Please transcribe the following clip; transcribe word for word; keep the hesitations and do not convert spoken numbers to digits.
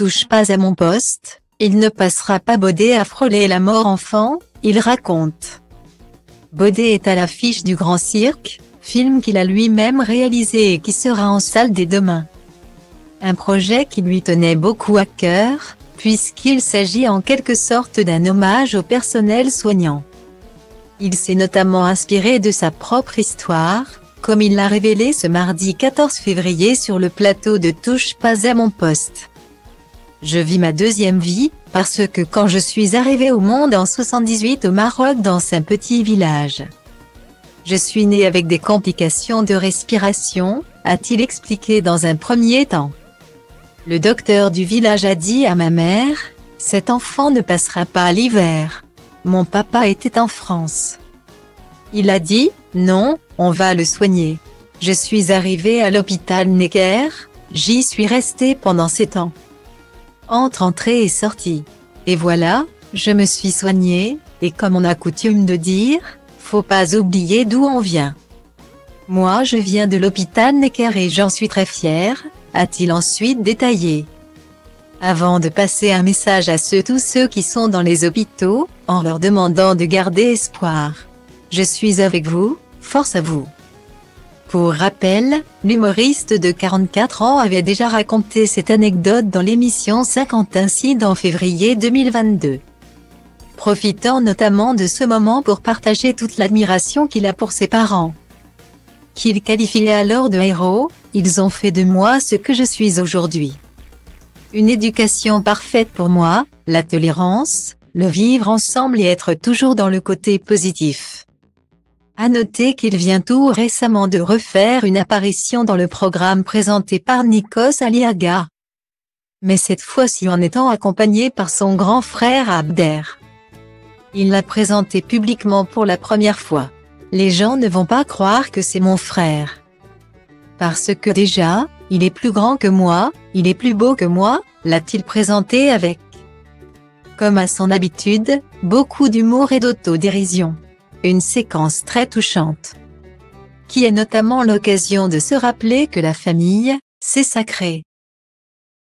touche pas à mon poste, il ne passera pas Baudet à frôler la mort enfant, il raconte. Baudet est à l'affiche du Grand Cirque, film qu'il a lui-même réalisé et qui sera en salle dès demain. Un projet qui lui tenait beaucoup à cœur, puisqu'il s'agit en quelque sorte d'un hommage au personnel soignant. Il s'est notamment inspiré de sa propre histoire, comme il l'a révélé ce mardi quatorze février sur le plateau de Touche pas à mon poste. Je vis ma deuxième vie, parce que quand je suis arrivé au monde en soixante-dix-huit au Maroc dans un petit village, je suis né avec des complications de respiration, a-t-il expliqué dans un premier temps. Le docteur du village a dit à ma mère, « Cet enfant ne passera pas l'hiver. » Mon papa était en France. Il a dit, « Non, on va le soigner. » Je suis arrivé à l'hôpital Necker, j'y suis resté pendant sept ans. Entre entrée et sortie. Et voilà, je me suis soigné, et comme on a coutume de dire, faut pas oublier d'où on vient. Moi je viens de l'hôpital Necker et j'en suis très fier, a-t-il ensuite détaillé. Avant de passer un message à ceux tous ceux qui sont dans les hôpitaux, en leur demandant de garder espoir. Je suis avec vous, force à vous. Pour rappel, l'humoriste de quarante-quatre ans avait déjà raconté cette anecdote dans l'émission cinquante Incidents en février deux mille vingt-deux. Profitant notamment de ce moment pour partager toute l'admiration qu'il a pour ses parents, qu'il qualifiait alors de héros, ils ont fait de moi ce que je suis aujourd'hui. Une éducation parfaite pour moi, la tolérance, le vivre ensemble et être toujours dans le côté positif. À noter qu'il vient tout récemment de refaire une apparition dans le programme présenté par Nikos Aliaga. Mais cette fois-ci en étant accompagné par son grand frère Abder. Il l'a présenté publiquement pour la première fois. Les gens ne vont pas croire que c'est mon frère. Parce que déjà, il est plus grand que moi, il est plus beau que moi, l'a-t-il présenté avec, comme à son habitude, beaucoup d'humour et d'autodérision. Une séquence très touchante, qui est notamment l'occasion de se rappeler que la famille, c'est sacré.